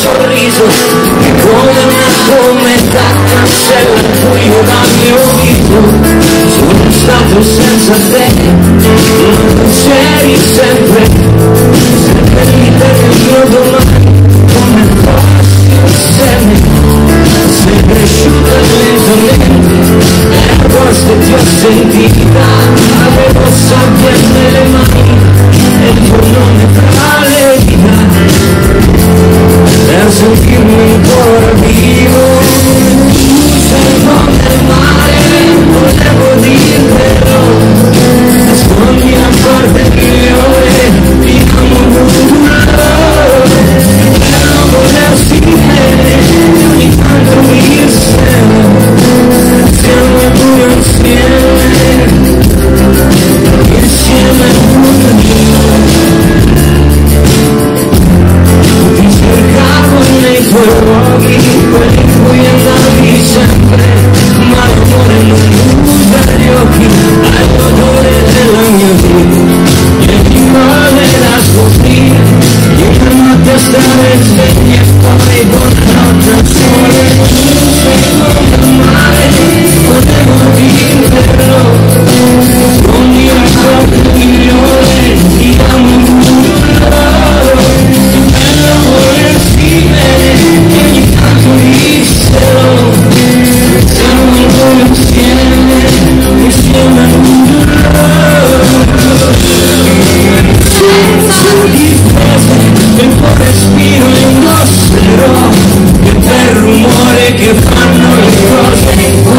sorriso che come una cometa cancella il buio dal mio viso. Sono stato senza te, ma c'eri sempre, sempre lì per il mio domani, come fossi un seme. Sei cresciuta lentamente e a volte ti ho sentita, avevo sabbia nelle mani e il tuo nome tra le dita. Per sentirmi ancora vivo, tu sei come il mare, volevo dirtelo, nascondi a parte migliore, ti amo duro, per non volersi bene, ogni tanto mi sembra, siamo e due insieme, insieme ti cercavo nei tuoi luoghi, quelli in cui andavi sempre, ma l'amore non chiude gli occhi all'odore della mia vita, e ti vale da scoprire, una notte a stare svegli e poi buonanotte al sole. Sei come il mare, potevo dirtelo, non mi racconto migliore, ti amo duro, bello volersi bene, ogni tanto disselo, siamo ancora insieme, insieme a senza difese, e un po' respiro e indosserò, che bel rumore che fanno le cose.